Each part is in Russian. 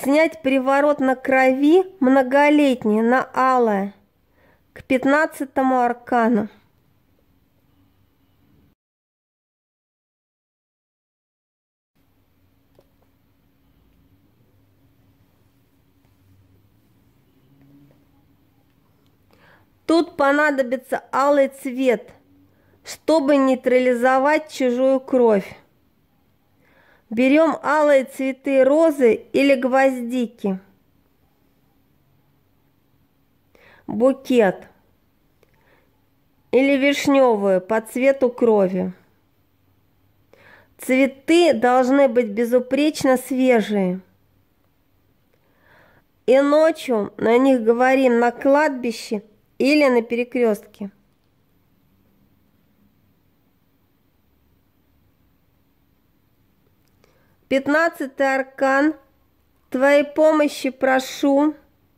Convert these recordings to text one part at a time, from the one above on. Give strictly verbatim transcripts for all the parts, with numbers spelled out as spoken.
Снять приворот на крови многолетний, на алое, к пятнадцатому аркану. Тут понадобится алый цвет, чтобы нейтрализовать чужую кровь. Берем алые цветы розы или гвоздики. Букет. Или вишневую по цвету крови. Цветы должны быть безупречно свежие. И ночью на них говорим на кладбище или на перекрестке. Пятнадцатый аркан. Твоей помощи прошу.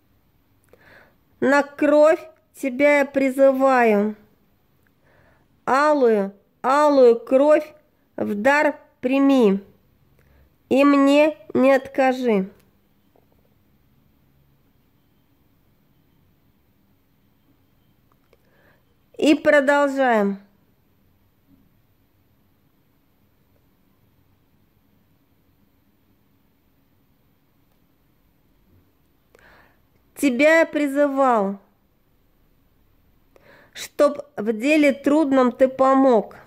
На кровь тебя я призываю. Алую, алую кровь в дар прими. И мне не откажи. И продолжаем. Тебя я призывал, чтоб в деле трудном ты помог.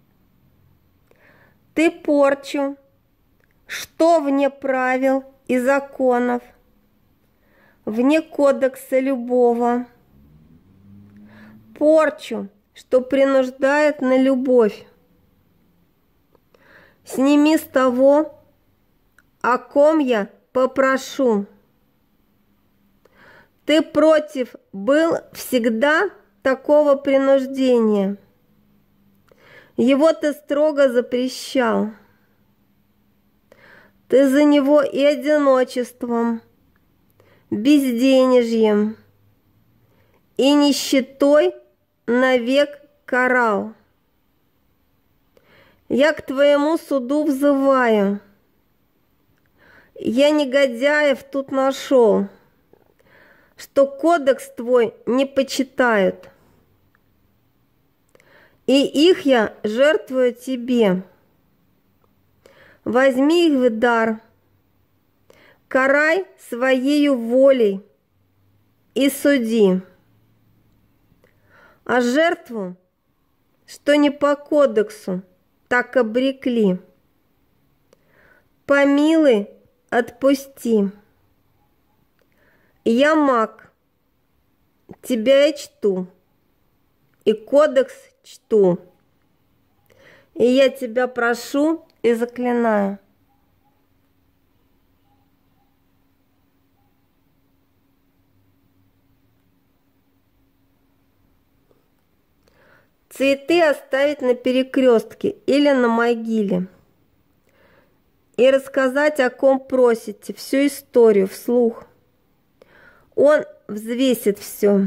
Ты порчу, что вне правил и законов, вне кодекса любого, порчу, что принуждает на любовь, сними с того, о ком я попрошу. Ты против был всегда такого принуждения. Его ты строго запрещал. Ты за него и одиночеством, безденежьем и нищетой навек карал. Я к твоему суду взываю. Я негодяев тут нашел, что кодекс твой не почитают. И их я жертвую тебе. Возьми их в дар, карай своею волей и суди. А жертву, что не по кодексу, так обрекли, помилуй, отпусти. Я маг, тебя я чту, и кодекс чту. И я тебя прошу и заклинаю. Цветы оставить на перекрестке или на могиле. И рассказать, о ком просите, всю историю вслух. Он взвесит все.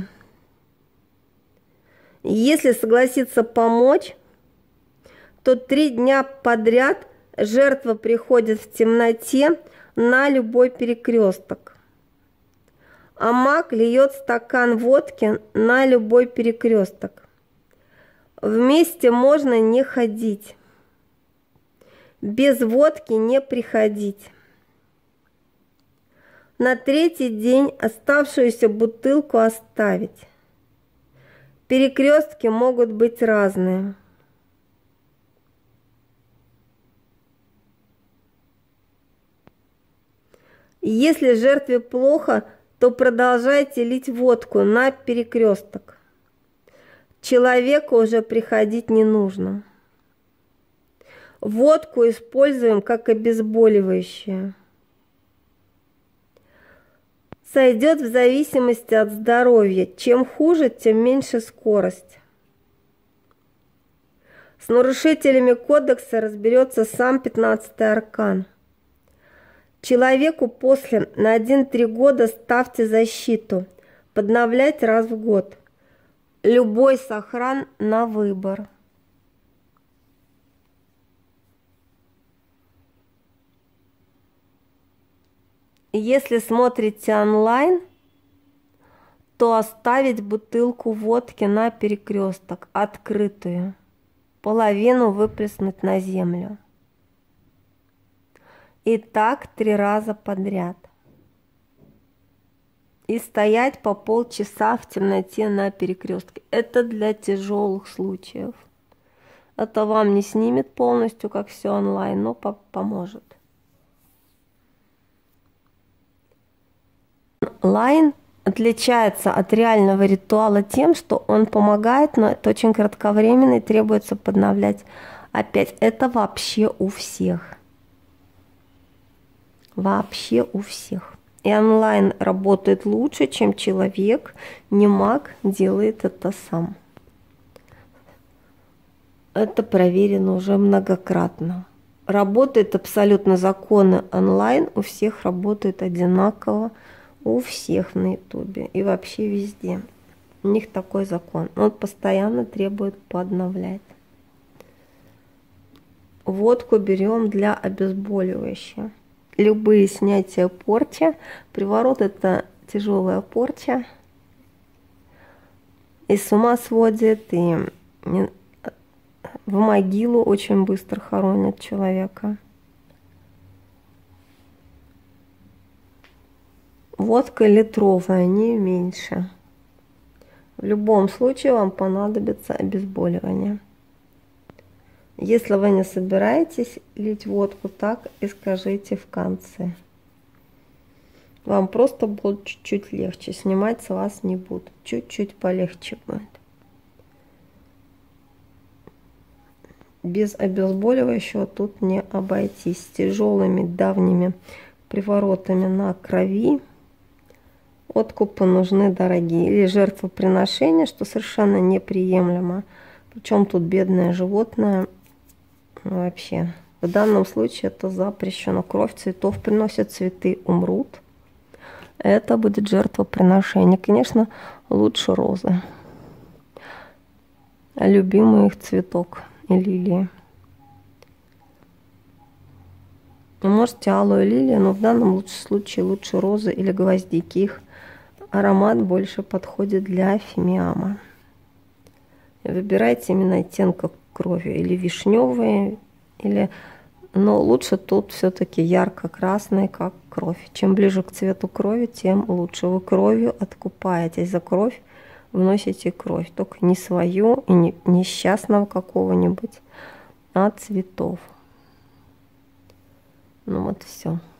Если согласится помочь, то три дня подряд жертва приходит в темноте на любой перекресток. А маг льет стакан водки на любой перекресток. Вместе можно не ходить. Без водки не приходить. На третий день оставшуюся бутылку оставить. Перекрестки могут быть разные. Если жертве плохо, то продолжайте лить водку на перекресток. Человеку уже приходить не нужно. Водку используем как обезболивающее. Сойдет в зависимости от здоровья. Чем хуже, тем меньше скорость. С нарушителями кодекса разберется сам пятнадцатый аркан. Человеку после на один-три года ставьте защиту. Подновлять раз в год. Любой сохран на выбор. Если смотрите онлайн, то оставить бутылку водки на перекресток, открытую, половину выплеснуть на землю. И так три раза подряд. И стоять по полчаса в темноте на перекрестке. Это для тяжелых случаев. Это вам не снимет полностью, как все онлайн, но по поможет. Онлайн отличается от реального ритуала тем, что он помогает, но это очень кратковременно и требуется подновлять опять. Это вообще у всех. Вообще у всех. И онлайн работает лучше, чем человек, не маг, делает это сам. Это проверено уже многократно. Работает абсолютно законы онлайн, у всех работают одинаково, у всех на ютубе и вообще везде. У них такой закон. Он постоянно требует подновлять. Водку берем для обезболивающего. Любые снятия порчи. Приворот — это тяжелая порча. И с ума сводит, и в могилу очень быстро хоронят человека. Водка литровая, не меньше. В любом случае вам понадобится обезболивание. Если вы не собираетесь лить водку, так и скажите в конце. Вам просто будет чуть-чуть легче. Снимать с вас не будут. Чуть-чуть полегче будет. Без обезболивающего тут не обойтись. С тяжелыми давними приворотами на крови откупы нужны дорогие. Или жертвоприношения, что совершенно неприемлемо. Причем тут бедное животное. Вообще, в данном случае это запрещено. Кровь цветов приносят, цветы умрут. Это будет жертвоприношение. Конечно, лучше розы. Любимый их цветок и лилии. И можете алоэ лилия, но в данном случае лучше розы или гвоздики. Их аромат больше подходит для фимиама. Выбирайте именно оттенка крови, или вишневые, или, но лучше тут все-таки ярко-красный, как кровь. Чем ближе к цвету крови, тем лучше. Вы кровью откупаетесь, за кровь вносите кровь, только не свою и не несчастного какого-нибудь, а цветов. Ну вот все.